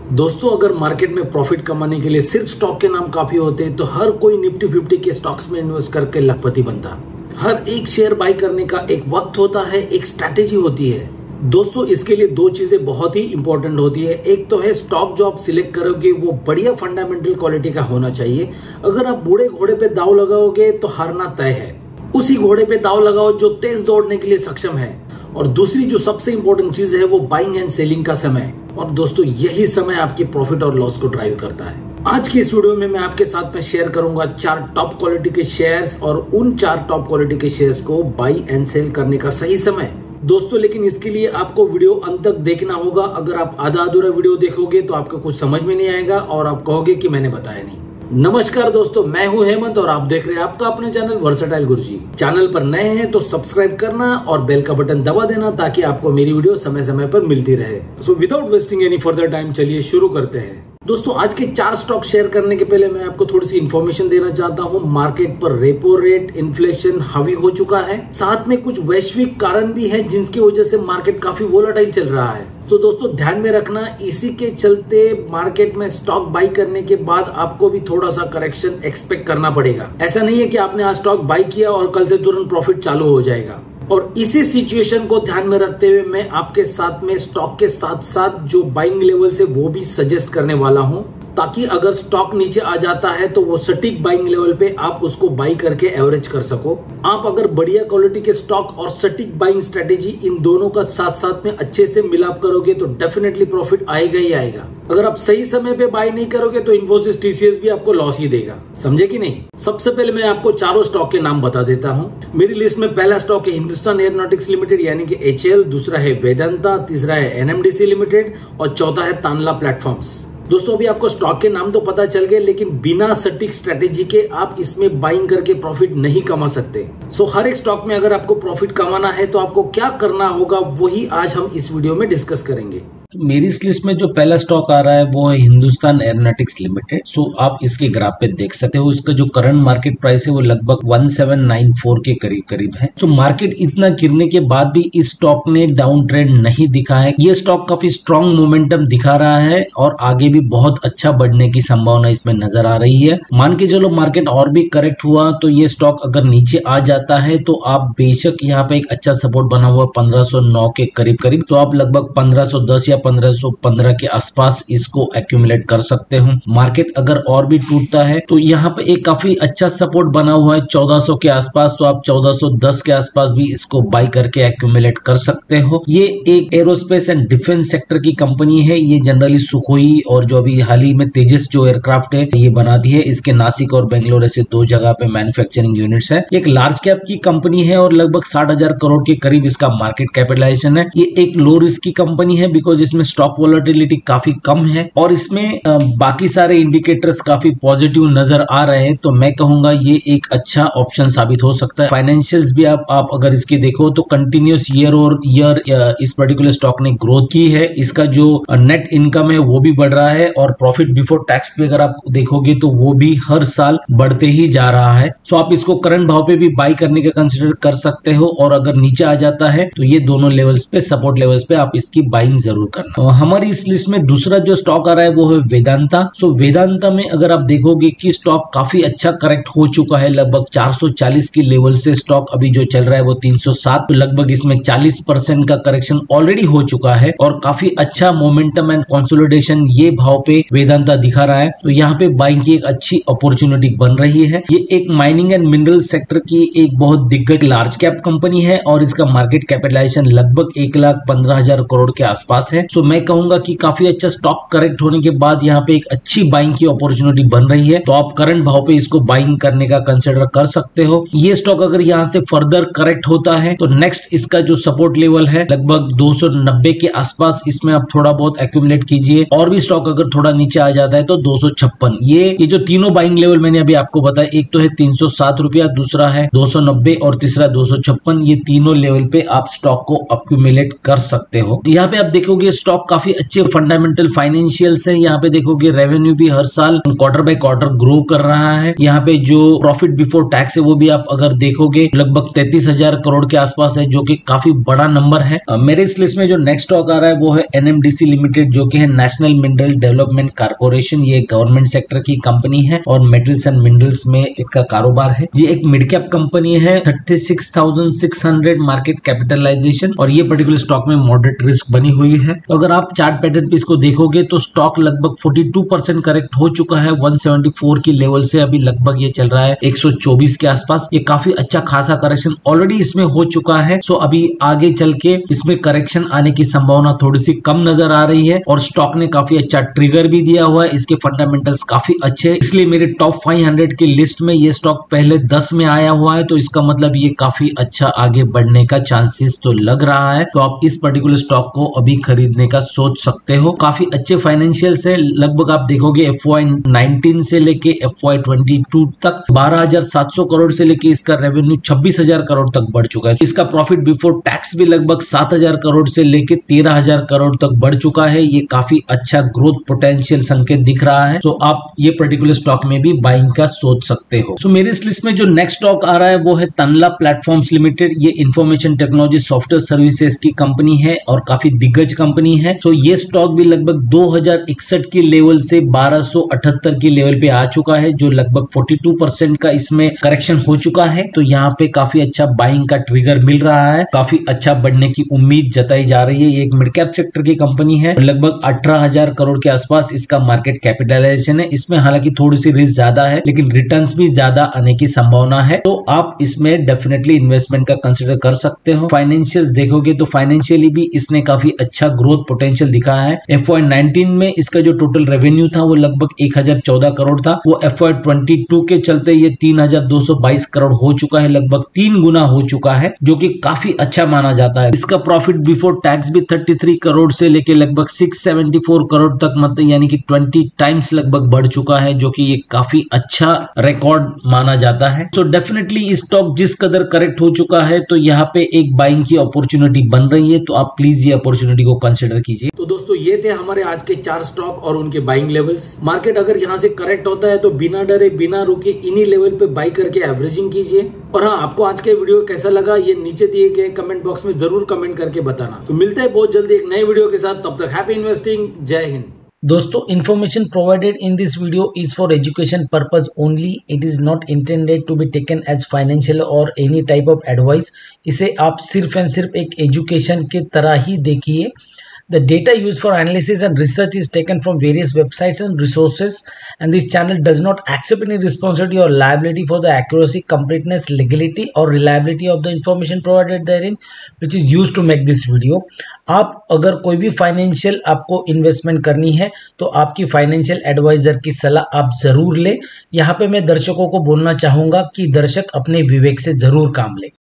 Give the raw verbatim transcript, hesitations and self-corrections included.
दोस्तों, अगर मार्केट में प्रॉफिट कमाने के लिए सिर्फ स्टॉक के नाम काफी होते हैं तो हर कोई निफ्टी फिफ्टी के स्टॉक्स में इन्वेस्ट करके लखपति बनता। हर एक शेयर बाय करने का एक वक्त होता है, एक स्ट्रैटेजी होती है। दोस्तों, इसके लिए दो चीजें बहुत ही इंपॉर्टेंट होती है। एक तो है स्टॉक जो आप सिलेक्ट करोगे वो बढ़िया फंडामेंटल क्वालिटी का होना चाहिए। अगर आप बूढ़े घोड़े पे दाव लगाओगे तो हारना तय है। उसी घोड़े पे दाव लगाओ जो तेज दौड़ने के लिए सक्षम है। और दूसरी जो सबसे इंपॉर्टेंट चीज है वो बाइंग एंड सेलिंग का समय। और दोस्तों, यही समय आपके प्रॉफिट और लॉस को ड्राइव करता है। आज की इस वीडियो में मैं आपके साथ में शेयर करूंगा चार टॉप क्वालिटी के शेयर्स और उन चार टॉप क्वालिटी के शेयर्स को बाई एंड सेल करने का सही समय। दोस्तों, लेकिन इसके लिए आपको वीडियो अंत तक देखना होगा। अगर आप आधा अधूरा वीडियो देखोगे तो आपको कुछ समझ में नहीं आएगा और आप कहोगे कि मैंने बताया नहीं। नमस्कार दोस्तों, मैं हूं हेमंत और आप देख रहे हैं आपका अपने चैनल वर्सेटाइल गुरुजी। चैनल पर नए हैं तो सब्सक्राइब करना और बेल का बटन दबा देना ताकि आपको मेरी वीडियो समय समय पर मिलती रहे। So without wasting any further time, चलिए शुरू करते हैं। दोस्तों, आज के चार स्टॉक शेयर करने के पहले मैं आपको थोड़ी सी इन्फॉर्मेशन देना चाहता हूं। मार्केट पर रेपो रेट, इन्फ्लेशन हावी हो चुका है। साथ में कुछ वैश्विक कारण भी हैं जिनकी वजह से मार्केट काफी वोलेटाइल चल रहा है। तो दोस्तों, ध्यान में रखना, इसी के चलते मार्केट में स्टॉक बाई करने के बाद आपको भी थोड़ा सा करेक्शन एक्सपेक्ट करना पड़ेगा। ऐसा नहीं है कि आपने आज स्टॉक बाई किया और कल से तुरंत प्रॉफिट चालू हो जाएगा। और इसी सिचुएशन को ध्यान में रखते हुए मैं आपके साथ में स्टॉक के साथ साथ जो बाइंग लेवल्स है वो भी सजेस्ट करने वाला हूं, ताकि अगर स्टॉक नीचे आ जाता है तो वो सटीक बाइंग लेवल पे आप उसको बाई करके एवरेज कर सको। आप अगर बढ़िया क्वालिटी के स्टॉक और सटीक बाइंग स्ट्रेटेजी इन दोनों का साथ साथ में अच्छे से मिलाप करोगे तो डेफिनेटली प्रॉफिट आएगा ही आएगा। अगर आप सही समय पे बाई नहीं करोगे तो इन्फोसिस टीसीएस भी आपको लॉस ही देगा। समझे कि नहीं? सबसे पहले मैं आपको चारों स्टॉक के नाम बता देता हूँ। मेरी लिस्ट में पहला स्टॉक है हिंदुस्तान एरोनॉटिक्स लिमिटेड यानी कि एचएएल, दूसरा है वेदांता, तीसरा है एनएमडीसी लिमिटेड और चौथा है तानला प्लेटफॉर्म्स। दोस्तों, अभी आपको स्टॉक के नाम तो पता चल गए, लेकिन बिना सटीक स्ट्रेटेजी के आप इसमें बाइंग करके प्रॉफिट नहीं कमा सकते। सो हर एक स्टॉक में अगर आपको प्रॉफिट कमाना है तो आपको क्या करना होगा वही आज हम इस वीडियो में डिस्कस करेंगे। तो मेरी इस लिस्ट में जो पहला स्टॉक आ रहा है वो है हिंदुस्तान एरोनॉटिक्स लिमिटेड। सो आप इसके ग्राफ पे देख सकते हो, इसका जो करंट मार्केट प्राइस है वो लगभग सत्रह सौ चौरानवे के करीब करीब है। तो मार्केट इतना गिरने के बाद भी इस स्टॉक ने डाउन ट्रेंड नहीं दिखा है। ये स्टॉक काफी स्ट्रॉन्ग मोमेंटम दिखा रहा है और आगे भी बहुत अच्छा बढ़ने की संभावना इसमें नजर आ रही है। मान के चलो मार्केट और भी करेक्ट हुआ तो ये स्टॉक अगर नीचे आ जाता है तो आप बेशक यहाँ पे एक अच्छा सपोर्ट बना हुआ पंद्रह सौ नौ के करीब करीब, तो आप लगभग पंद्रह सौ दस या पंद्रह सौ पंद्रह के आसपास इसको एक्यूमुलेट कर सकते हो। मार्केट अगर और भी टूटता है तो यहाँ पे एक काफी अच्छा सपोर्ट बना हुआ है चौदह सौ के आसपास, तो आप चौदह सौ दस के आसपास भी इसको बाई करके एक्यूमुलेट कर सकते हो। ये एक एरोस्पेस एंड डिफेंस सेक्टर की कंपनी है। ये जनरली सुखोई और जो अभी हाल ही में तेजस जो एयरक्राफ्ट है ये बनाती है। इसके नासिक और बेंगलोर ऐसे दो जगह पे मैन्युफैक्चरिंग यूनिट्स है। एक लार्ज कैप की कंपनी है और लगभग साठ हजार करोड़ के करीब इसका मार्केट कैपिटलाइजेशन है। ये एक लो रिस्क की कंपनी है बिकॉज इसमें स्टॉक वोलेटिलिटी काफी कम है और इसमें आ, बाकी सारे इंडिकेटर्स काफी पॉजिटिव नजर आ रहे हैं। तो मैं कहूंगा ये एक अच्छा ऑप्शन साबित हो सकता है। फाइनेंशियल्स भी आप, आप अगर इसके देखो तो कंटिन्यूस ईयर और ईयर इस पर्टिकुलर स्टॉक ने ग्रोथ की है। इसका जो नेट इनकम है वो भी बढ़ रहा है और प्रॉफिट बिफोर टैक्स पे अगर आप देखोगे तो वो भी हर साल बढ़ते ही जा रहा है। सो आप इसको करंट भाव पे भी बाई करने का कंसिडर कर सकते हो और अगर नीचे आ जाता है तो ये दोनों लेवल्स पे, सपोर्ट लेवल्स पे आप इसकी बाइंग जरूर करना। हमारी इस लिस्ट में दूसरा जो स्टॉक आ रहा है वो है वेदांता। सो वेदांता में अगर आप देखोगे कि स्टॉक काफी अच्छा करेक्ट हो चुका है, लगभग चार सौ चालीस की लेवल से स्टॉक अभी जो चल रहा है वो तीन सौ सात, तो लगभग इसमें चालीस परसेंट का करेक्शन ऑलरेडी हो चुका है और काफी अच्छा मोमेंटम एंड कंसोलिडेशन ये भाव पे वेदांता दिखा रहा है। तो यहाँ पे बाइंग की एक अच्छी अपॉर्चुनिटी बन रही है। ये एक माइनिंग एंड मिनरल सेक्टर की एक बहुत दिग्गज लार्ज कैप कंपनी है और इसका मार्केट कैपिटलाइजेशन लगभग एक लाख पंद्रह हजार करोड़ के आसपास है। सो मैं कहूंगा कि काफी अच्छा स्टॉक करेक्ट होने के बाद यहाँ पे एक अच्छी बाइंग की अपॉर्चुनिटी बन रही है। तो आप करंट भाव पे इसको बाइंग करने का कंसिडर कर सकते हो। ये स्टॉक अगर यहाँ से फर्दर करेक्ट होता है तो नेक्स्ट इसका जो सपोर्ट लेवल है लगभग दो सौ नब्बे के आसपास, इसमें आप थोड़ा बहुत एक्यूमुलेट कीजिए। और भी स्टॉक अगर थोड़ा नीचे आ जाता है तो दो सौ छप्पन, ये ये जो तीनों बाइंग लेवल मैंने अभी आपको बताया, एक तो है तीन सौ सात रुपया, दूसरा है दो सौ नब्बे और तीसरा दो सौ छप्पन, ये तीनों लेवल पे आप स्टॉक को एक्यूमुलेट कर सकते हो। यहाँ पे आप देखोगे स्टॉक काफी अच्छे फंडामेंटल फाइनेंशियल्स है। यहाँ पे देखोगे रेवेन्यू भी हर साल क्वार्टर बाय क्वार्टर ग्रो कर रहा है। यहाँ पे जो प्रॉफिट बिफोर टैक्स है वो भी आप अगर देखोगे लगभग तैतीस हजार करोड़ के आसपास है, जो कि काफी बड़ा नंबर है। uh, मेरे इस लिस्ट में जो नेक्स्ट स्टॉक आ रहा है वो है एनएमडीसी लिमिटेड, जो कि है नेशनल मिनरल डेवलपमेंट कारपोरेशन। ये गवर्नमेंट सेक्टर की कंपनी है और मेटल्स एंड मिनरल्स में इसका कारोबार है। ये एक मिड कैप कंपनी है, thirty six thousand six hundred market capitalisation, और ये पर्टिकुलर स्टॉक में मॉडरेट रिस्क बनी हुई है। तो अगर आप चार्ट पैटर्न पे इसको देखोगे तो स्टॉक लगभग बयालीस परसेंट करेक्ट हो चुका है। एक सौ चौहत्तर की लेवल से अभी लगभग ये चल रहा है एक सौ चौबीस के आसपास। ये काफी अच्छा खासा करेक्शन ऑलरेडी इसमें हो चुका है। सो अभी आगे चल के इसमें करेक्शन आने की संभावना थोड़ी सी कम नजर आ रही है, और स्टॉक ने काफी अच्छा ट्रिगर भी दिया हुआ है। इसके फंडामेंटल्स काफी अच्छे, इसलिए मेरे टॉप पाँच सौ की लिस्ट में ये स्टॉक पहले दस में आया हुआ है। तो इसका मतलब ये काफी अच्छा आगे बढ़ने का चांसेस तो लग रहा है। तो आप इस पर्टिकुलर स्टॉक को अभी खरीदने का सोच सकते हो। काफी अच्छे फाइनेंशियल्स है। लगभग आप देखोगे एफ वाई नाइनटीन से लेके एफ वाई ट्वेंटी टू तक बारह हजार सात सौ करोड़ से लेके इसका रेवेन्यू छब्बीस हजार करोड़ तक बढ़ चुका है। इसका प्रॉफिट बिफोर टैक्स भी लगभग सात हजार करोड़ से लेके तेरह हजार करोड़ तक बढ़ चुका है। ये काफी अच्छा ग्रोथ पोटेंशियल संकेत दिख रहा है। तो आप ये पर्टिकुलर स्टॉक में भी बाइंग का सोच सकते हो। सो मेरी इस लिस्ट में जो नेक्स्ट स्टॉक आ रहा है वो है तनला प्लेटफॉर्म्स लिमिटेड। ये इंफॉर्मेशन टेक्नोलॉजी सॉफ्टवेयर सर्विसेज की कंपनी है और काफी दिग्गज कंपनी है। सो ये स्टॉक भी लगभग दो हजार इकसठ की लेवल से बारह सौ अठहत्तर की लेवल पे आ चुका है, जो लगभग बयालीस परसेंट का इसमें करेक्शन हो चुका है। तो यहाँ पे काफी अच्छा बाइंग का ट्रिगर मिल रहा है, काफी अच्छा बढ़ने की उम्मीद जताई जा रही है। ये एक मिड कैप सेक्टर की कंपनी है, लगभग अठारह हजार करोड़ के आसपास इसका मार्केट कैपिटलाइजेशन है। इसमें हालांकि थोड़ी सी रिस्क ज्यादा है, लेकिन रिटर्न्स भी ज्यादा आने की संभावना है। तो आप इसमें डेफिनेटली इन्वेस्टमेंट का कंसिडर कर सकते हो। फाइनेंशियल्स देखोगे तो फाइनेंशियली भी इसने काफी अच्छा ग्रोथ पोटेंशियल दिखाया है। एफ वाई नाइनटीन में इसका जो टोटल रेवेन्यू था वो लगभग एक हजार चौदह करोड़ था। वो एफ वाई ट्वेंटी टू के चलते ये तीन हजार दो सौ बाईस करोड़ हो चुका है, लगभग तीन गुना हो चुका है, जो कि काफी अच्छा माना जाता है। इसका प्रॉफिट बिफोर टैक्स भी तैंतीस करोड़ से लेके लगभग छह सौ चौहत्तर करोड़ तक, मतलब यानी कि बीस टाइम्स लगभग बढ़ चुका है, जो कि ये काफी अच्छा रिकॉर्ड माना जाता है। सो डेफिनेटली स्टॉक जिस कदर करेक्ट हो चुका है तो यहाँ पे एक बाइंग की अपॉर्चुनिटी बन रही है। तो आप प्लीज ये अपॉर्चुनिटी को कंसिडर कीजिए। तो दोस्तों ये थे हमारे आज के चार स्टॉक और उनके बाइंग लेवल्स। मार्केट अगर यहाँ से करेक्ट होता है तो बिना डरे बिना रुके इन्हीं लेवल पे बाई करके एवरेजिंग कीजिए। और हाँ, आपको आज के वीडियो कैसा लगा ये नीचे दिए गए कमेंट बॉक्स में जरूर कमेंट करके बताना। तो मिलते हैं बहुत जल्दी एक नए वीडियो के साथ, तब तक हैप्पी इन्वेस्टिंग, जय हिंद। दोस्तों, information provided in this video is for education purpose only. It is not intended to be taken as financial or any type of advice. इसे आप सिर्फ एंड सिर्फ एक एजुकेशन के तरह ही देखिए। The data used for analysis and research is taken from various websites and resources, and this channel does not accept any responsibility or liability for the accuracy, completeness, legality or reliability of the information provided therein, which is used to make this video. आप अगर कोई भी financial आपको investment करनी है तो आपकी financial adviser की सलाह आप जरूर ले। यहाँ पे मैं दर्शकों को बोलना चाहूँगा कि दर्शक अपने विवेक से जरूर काम ले।